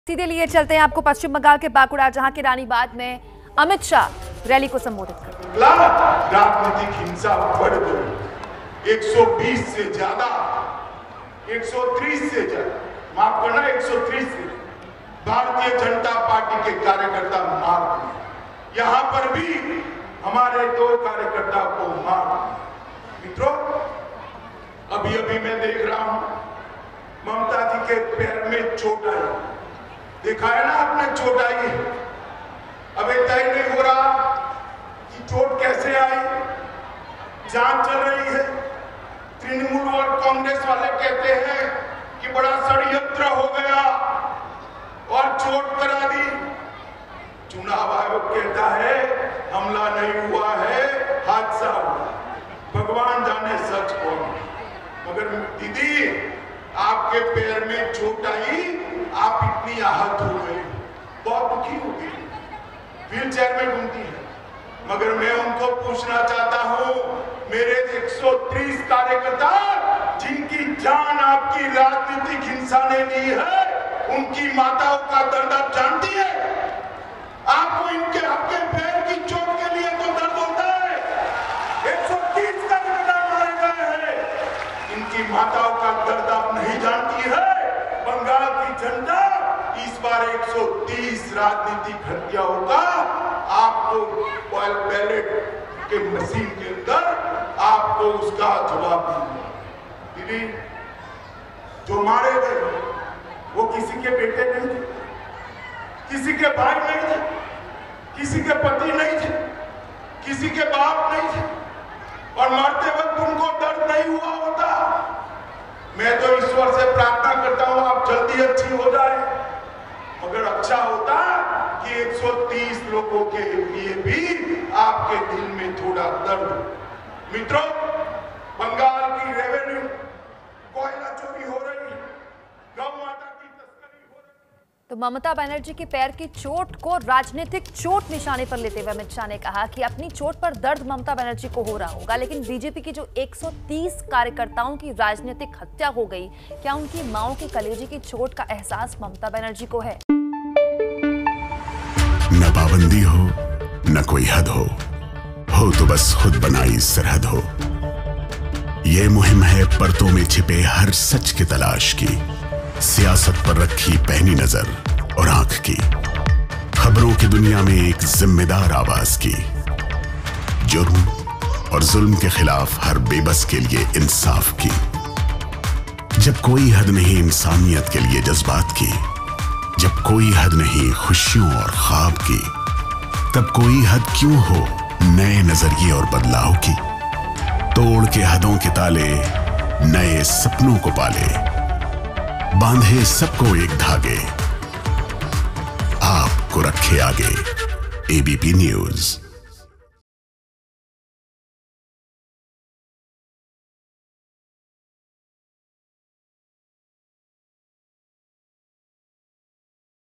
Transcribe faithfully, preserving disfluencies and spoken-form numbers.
सीधे लिए चलते हैं आपको पश्चिम बंगाल के बांकुड़ा, जहां के रानीबाग में अमित शाह रैली को संबोधित कर राजनीतिक हिंसा बढ़ गई। एक सौ बीस से ज्यादा एक सौ तीस से ज्यादा माफ करना एक सौ तीस से भारतीय जनता पार्टी के कार्यकर्ता मार दिए। यहां पर भी हमारे दो कार्यकर्ता को मार दिया। मित्रों, अभी अभी मैं देख रहा हूं ममता जी के पैर में चोट आई। देखा है ना आपने, चोट आई। अबे तय नहीं हो रहा कि चोट कैसे आई। जांच चल रही है। तृणमूल और कांग्रेस वाले कहते हैं कि बड़ा षड्यंत्र हो गया और चोट करा दी। चुनाव आयोग कहता है हमला नहीं हुआ है, हादसा हुआ। भगवान जाने सच कौन। मगर दीदी, आपके पैर में चोट आई, आप इतनी आहत हो गई, बहुत दुखी हो गई, व्हील चेयर में घूमती है। मगर मैं उनको पूछना चाहता हूं, मेरे एक सौ तीस कार्यकर्ता जिनकी जान आपकी राजनीतिक हिंसा ने ली है, उनकी माताओं का दर्द आप जानती है? आपको इनके आपके पैर की चोट के लिए तो दर्द होता है। एक सौ तीस कार्यकर्ता मारे गए हैं, इनकी माताओं का दर्द आप नहीं जानती है। बंगाल की जनता इस बार एक सौ तीस राजनीतिक हत्याओं का आपको बैलेट के मशीन के अंदर आपको उसका जवाब दूंगा। दीदी, जो मारे गए वो किसी के बेटे नहीं थे, किसी के भाई नहीं थे, किसी के पति नहीं थे, किसी के बाप नहीं थे, और मरते वक्त उनको दर्द नहीं हुआ होता। मैं तो ईश्वर से प्रार्थना करता हूं आप जल्दी अच्छी हो जाए। मगर अच्छा होता कि एक सौ तीस लोगों के लिए भी आपके दिल में थोड़ा दर्द। मित्रों, बंगाल की रेवेन्यू कोयला चोरी हो रही है, गौ माता की तस्करी हो रही है। तो ममता बनर्जी के पैर की चोट को राजनीतिक चोट निशाने पर लेते हुए अमित शाह ने कहा कि अपनी चोट पर दर्द ममता बनर्जी को हो रहा होगा, लेकिन बीजेपी की जो एक सौ तीस कार्यकर्ताओं की राजनीतिक हत्या हो गई, क्या उनकी मांओं के कलेजे की चोट का एहसास ममता बनर्जी को है? न पाबंदी हो न कोई हद हो, हो तो बस खुद बनाई सरहद हो। ये मुहिम है परतों में छिपे हर सच की तलाश की, सियासत पर रखी पैनी नजर और आंख की, खबरों की दुनिया में एक जिम्मेदार आवाज की, जुर्म और जुल्म के खिलाफ हर बेबस के लिए इंसाफ की। जब कोई हद नहीं इंसानियत के लिए जज्बात की, जब कोई हद नहीं खुशियों और ख्वाब की, तब कोई हद क्यों हो नए नजरिए और बदलाव की। तोड़ के हदों के ताले नए सपनों को पाले, बांधे सबको एक धागे, आपको रखे आगे एबीपी न्यूज।